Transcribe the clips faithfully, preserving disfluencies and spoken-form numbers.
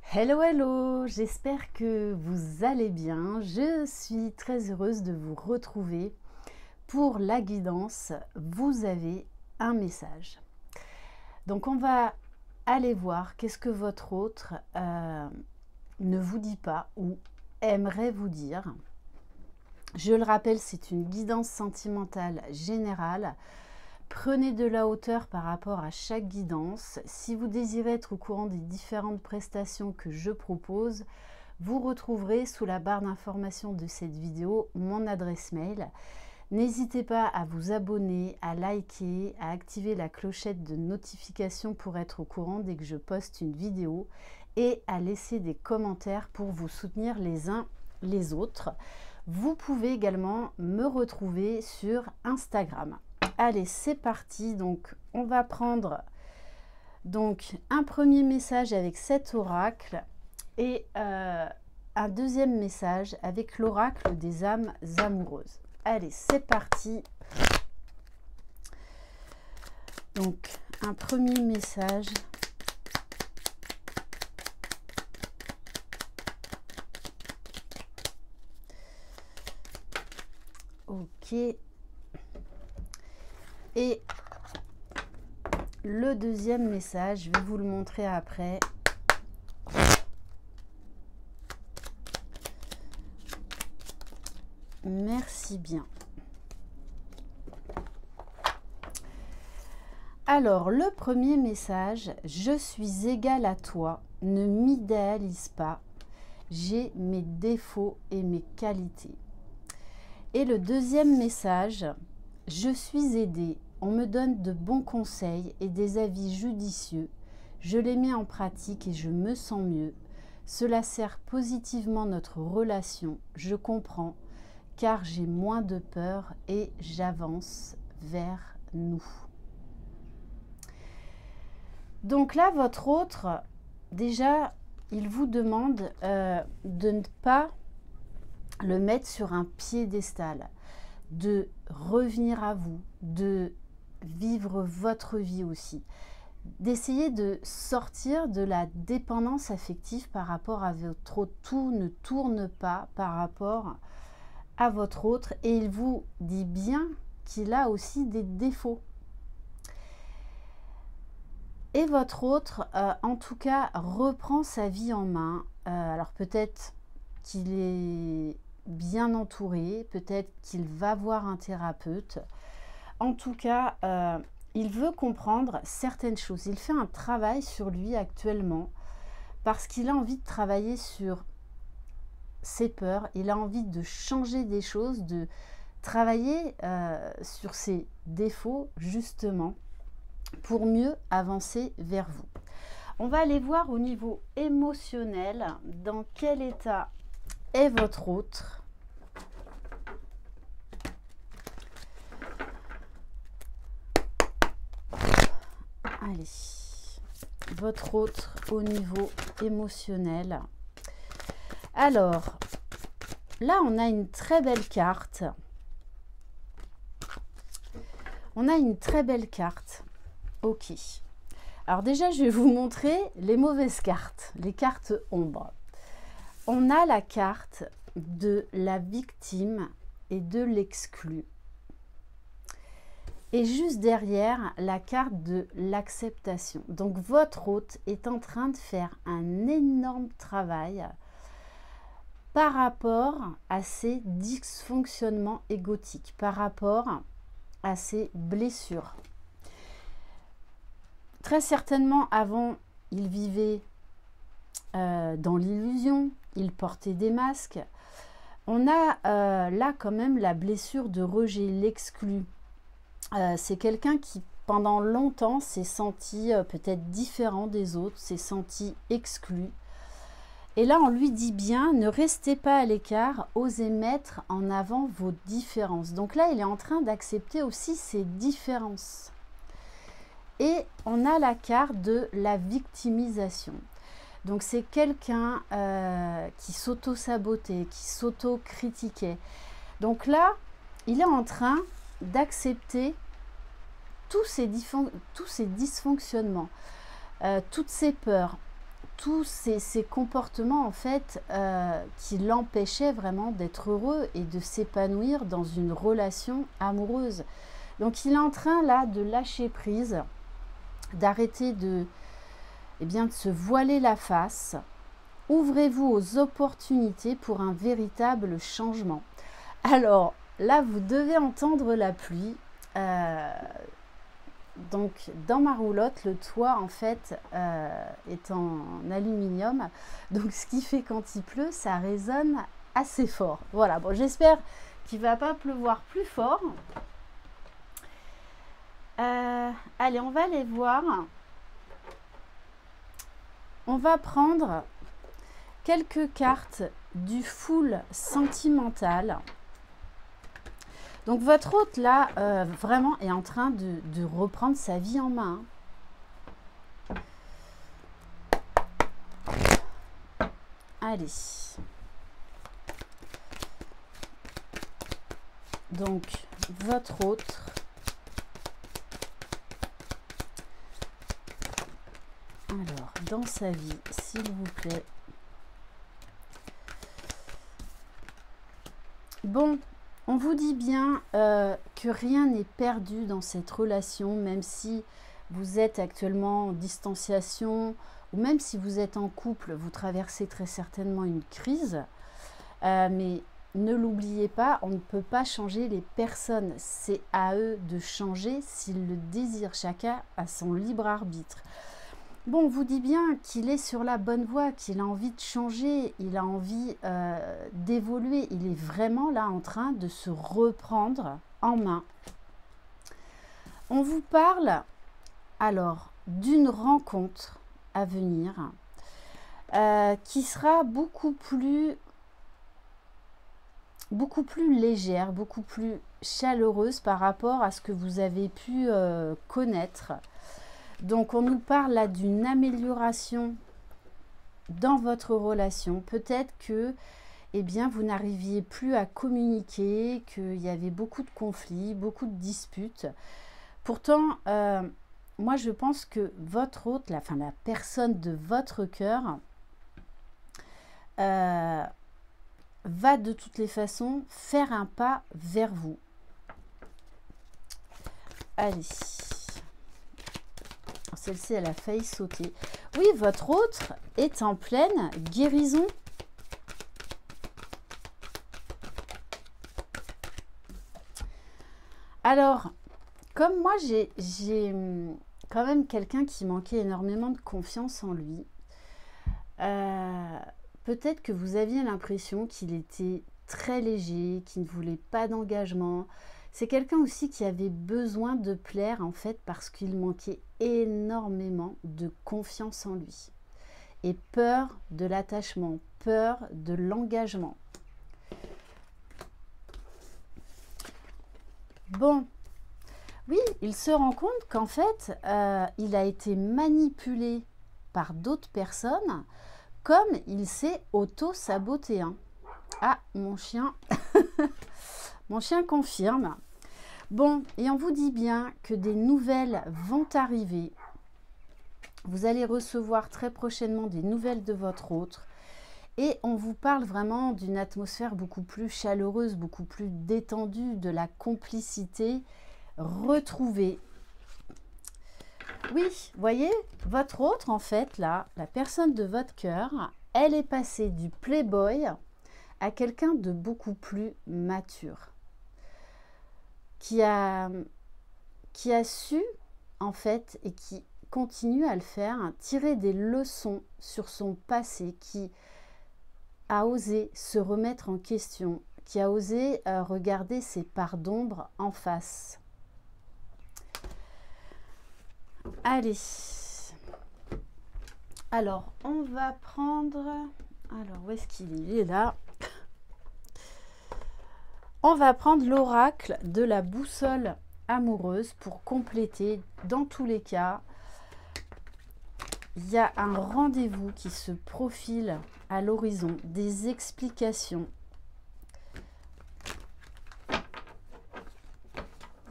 Hello, hello, j'espère que vous allez bien. Je suis très heureuse de vous retrouver pour la guidance. Vous avez un message. Donc on va aller voir qu'est-ce que votre autre euh, ne vous dit pas ou aimerait vous dire. Je le rappelle, c'est une guidance sentimentale générale. Prenez de la hauteur par rapport à chaque guidance. Si vous désirez être au courant des différentes prestations que je propose, vous retrouverez sous la barre d'information de cette vidéo mon adresse mail. N'hésitez pas à vous abonner, à liker, à activer la clochette de notification pour être au courant dès que je poste une vidéo et à laisser des commentaires pour vous soutenir les uns les autres. Vous pouvez également me retrouver sur Instagram. Allez, c'est parti. Donc, on va prendre donc un premier message avec cet oracle et euh, un deuxième message avec l'oracle des âmes amoureuses. Allez, c'est parti. Donc, un premier message. Ok. Et le deuxième message, je vais vous le montrer après. Merci bien. Alors, le premier message, je suis égal à toi, ne m'idéalise pas, j'ai mes défauts et mes qualités. Et le deuxième message, je suis aidée, on me donne de bons conseils et des avis judicieux, je les mets en pratique et je me sens mieux. Cela sert positivement notre relation, je comprends, car j'ai moins de peur et j'avance vers nous. Donc là, votre autre, déjà, il vous demande euh, de ne pas le mettre sur un piédestal, de revenir à vous, de vivre votre vie aussi, d'essayer de sortir de la dépendance affective par rapport à votre autre. Tout ne tourne pas par rapport à votre autre et il vous dit bien qu'il a aussi des défauts. Et votre autre, euh, en tout cas, reprend sa vie en main. Euh, alors peut-être qu'il est bien entouré, peut-être qu'il va voir un thérapeute. En tout cas, euh, il veut comprendre certaines choses. Il fait un travail sur lui actuellement parce qu'il a envie de travailler sur ses peurs. Il a envie de changer des choses, de travailler euh, sur ses défauts justement pour mieux avancer vers vous. On va aller voir au niveau émotionnel dans quel état est votre autre. Allez, votre autre au niveau émotionnel. Alors, là, on a une très belle carte. On a une très belle carte. Ok. Alors déjà, je vais vous montrer les mauvaises cartes, les cartes ombres. On a la carte de la victime et de l'exclu. Et juste derrière, la carte de l'acceptation. Donc, votre hôte est en train de faire un énorme travail par rapport à ses dysfonctionnements égotiques, par rapport à ses blessures. Très certainement, avant, il vivait euh, dans l'illusion, il portait des masques. On a euh, là quand même la blessure de rejet, l'exclu. Euh, c'est quelqu'un qui, pendant longtemps, s'est senti euh, peut-être différent des autres, s'est senti exclu. Et là, on lui dit bien, ne restez pas à l'écart, osez mettre en avant vos différences. Donc là, il est en train d'accepter aussi ses différences. Et on a la carte de la victimisation. Donc c'est quelqu'un euh, qui s'auto-sabotait, qui s'auto-critiquait. Donc là, il est en train d'accepter tous ces, tous ces dysfonctionnements, euh, toutes ces peurs, tous ces, ces comportements en fait euh, qui l'empêchaient vraiment d'être heureux et de s'épanouir dans une relation amoureuse. Donc il est en train là de lâcher prise, d'arrêter de, eh bien, de se voiler la face. Ouvrez-vous aux opportunités pour un véritable changement. Alors là, vous devez entendre la pluie. Euh, donc dans ma roulotte, le toit en fait euh, est en aluminium. Donc ce qui fait quand il pleut, ça résonne assez fort. Voilà, bon, j'espère qu'il ne va pas pleuvoir plus fort. Euh, allez, on va aller voir. On va prendre quelques cartes du full sentimental. Donc votre hôte là, euh, vraiment est en train de, de reprendre sa vie en main. Allez. Donc votre autre. Alors, dans sa vie, s'il vous plaît. Bon, on vous dit bien euh, que rien n'est perdu dans cette relation, même si vous êtes actuellement en distanciation ou même si vous êtes en couple, vous traversez très certainement une crise. Euh, mais ne l'oubliez pas, on ne peut pas changer les personnes. C'est à eux de changer s'ils le désirent. Chacun a son libre arbitre. Bon, on vous dit bien qu'il est sur la bonne voie, qu'il a envie de changer, il a envie euh, d'évoluer. Il est vraiment là en train de se reprendre en main. On vous parle alors d'une rencontre à venir euh, qui sera beaucoup plus, beaucoup plus légère, beaucoup plus chaleureuse par rapport à ce que vous avez pu euh, connaître. Donc, on nous parle là d'une amélioration dans votre relation. Peut-être que eh bien, vous n'arriviez plus à communiquer, qu'il y avait beaucoup de conflits, beaucoup de disputes. Pourtant, euh, moi, je pense que votre hôte, la, enfin, la personne de votre cœur, euh, va de toutes les façons faire un pas vers vous. Allez. Celle-ci, elle a failli sauter. Oui, votre autre est en pleine guérison. Alors, comme moi, j'ai quand même quelqu'un qui manquait énormément de confiance en lui. Euh, Peut-être que vous aviez l'impression qu'il était très léger, qu'il ne voulait pas d'engagement. C'est quelqu'un aussi qui avait besoin de plaire en fait parce qu'il manquait énormément de confiance en lui. Et peur de l'attachement, peur de l'engagement. Bon, oui, il se rend compte qu'en fait, euh, il a été manipulé par d'autres personnes comme il s'est auto-saboté. Hein. Ah, mon chien... Mon chien confirme. Bon, et on vous dit bien que des nouvelles vont arriver. Vous allez recevoir très prochainement des nouvelles de votre autre. Et on vous parle vraiment d'une atmosphère beaucoup plus chaleureuse, beaucoup plus détendue, de la complicité retrouvée. Oui, voyez, votre autre, en fait, là, la personne de votre cœur, elle est passée du playboy à quelqu'un de beaucoup plus mature. Qui a, qui a su, en fait, et qui continue à le faire, tirer des leçons sur son passé, qui a osé se remettre en question, qui a osé euh, regarder ses parts d'ombre en face. Allez. Alors, on va prendre... Alors, où est-ce qu'il est? Il est là. On va prendre l'oracle de la boussole amoureuse pour compléter. Dans tous les cas, il y a un rendez-vous qui se profile à l'horizon, des explications.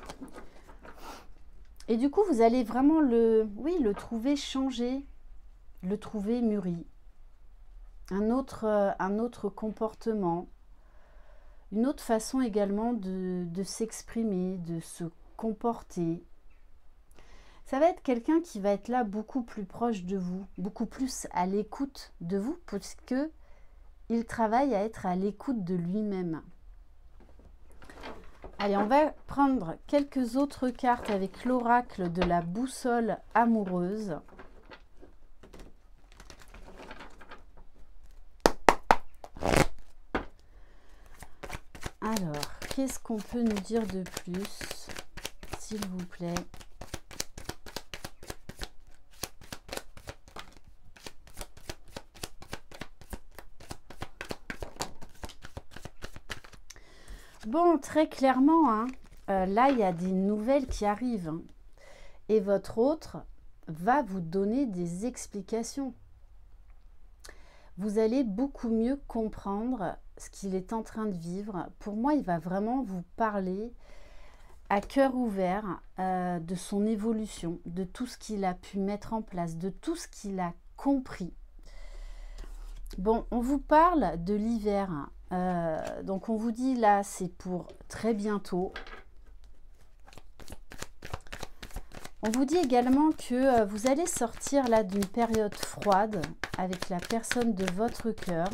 Et du coup, vous allez vraiment le, oui, le trouver changé. le trouver mûri. Un autre, euh, un autre comportement, une autre façon également de, de s'exprimer, de se comporter. Ça va être quelqu'un qui va être là beaucoup plus proche de vous, beaucoup plus à l'écoute de vous, puisque il travaille à être à l'écoute de lui-même. Allez, on va prendre quelques autres cartes avec l'oracle de la boussole amoureuse. Alors, qu'est-ce qu'on peut nous dire de plus, s'il vous plaît? Bon, très clairement, hein, euh, là, il y a des nouvelles qui arrivent. Hein, et votre autre va vous donner des explications. Vous allez beaucoup mieux comprendre ce qu'il est en train de vivre. Pour moi, il va vraiment vous parler à cœur ouvert euh, de son évolution, de tout ce qu'il a pu mettre en place, de tout ce qu'il a compris. Bon, on vous parle de l'hiver. Euh, donc, on vous dit là, c'est pour très bientôt. On vous dit également que euh, vous allez sortir là d'une période froide avec la personne de votre cœur.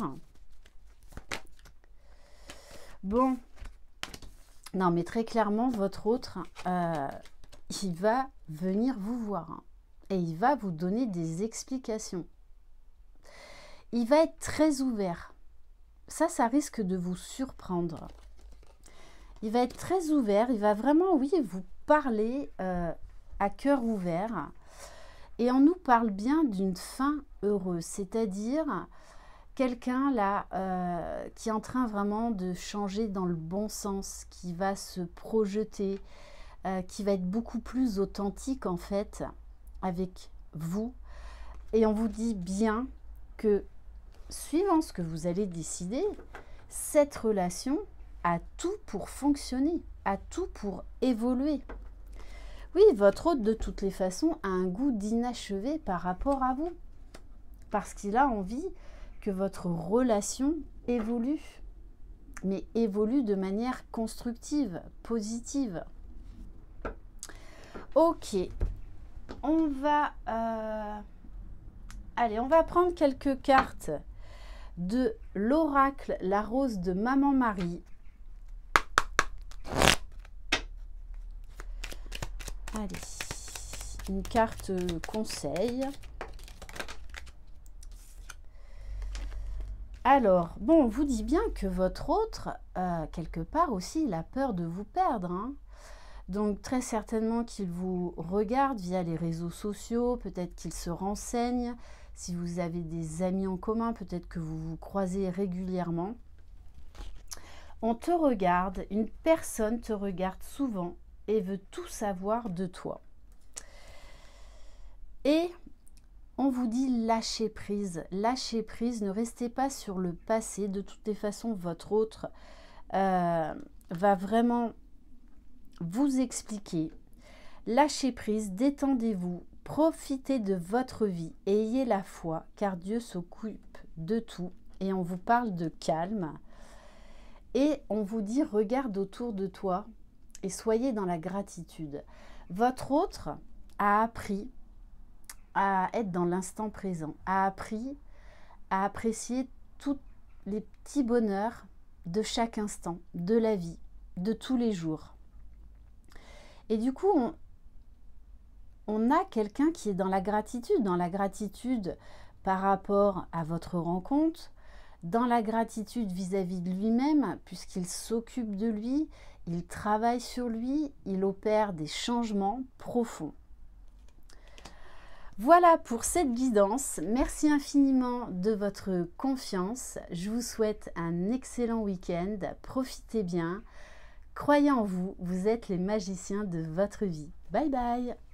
Bon, non mais très clairement, votre autre, euh, il va venir vous voir hein, et il va vous donner des explications. Il va être très ouvert. Ça, ça risque de vous surprendre. Il va être très ouvert, il va vraiment, oui, vous parler euh, à cœur ouvert. Et on nous parle bien d'une fin heureuse, c'est-à-dire quelqu'un là euh, qui est en train vraiment de changer dans le bon sens, qui va se projeter, euh, qui va être beaucoup plus authentique en fait avec vous. Et on vous dit bien que suivant ce que vous allez décider, cette relation a tout pour fonctionner, a tout pour évoluer. Oui, votre hôte, de toutes les façons, a un goût d'inachevé par rapport à vous. Parce qu'il a envie que votre relation évolue. Mais évolue de manière constructive, positive. Ok. On va... Euh... Allez, on va prendre quelques cartes de l'oracle, la rose de Maman Marie. Allez, une carte conseil. Alors, bon, on vous dit bien que votre autre, euh, quelque part aussi, il a peur de vous perdre. Hein. Donc, très certainement qu'il vous regarde via les réseaux sociaux, peut-être qu'il se renseigne. Si vous avez des amis en commun, peut-être que vous vous croisez régulièrement. On te regarde, une personne te regarde souvent et veut tout savoir de toi. Et on vous dit lâcher prise, lâcher prise, ne restez pas sur le passé. De toutes les façons, votre autre euh, va vraiment vous expliquer. Lâchez prise, détendez-vous, profitez de votre vie et ayez la foi, car Dieu s'occupe de tout. Et on vous parle de calme. Et on vous dit, regarde autour de toi et soyez dans la gratitude. Votre autre a appris à être dans l'instant présent, a appris à apprécier tous les petits bonheurs de chaque instant, de la vie, de tous les jours. Et du coup, on, on a quelqu'un qui est dans la gratitude, dans la gratitude par rapport à votre rencontre, dans la gratitude vis-à-vis de lui-même, puisqu'il s'occupe de lui, il travaille sur lui, il opère des changements profonds. Voilà pour cette guidance. Merci infiniment de votre confiance. Je vous souhaite un excellent week-end. Profitez bien. Croyez en vous, vous êtes les magiciens de votre vie. Bye bye!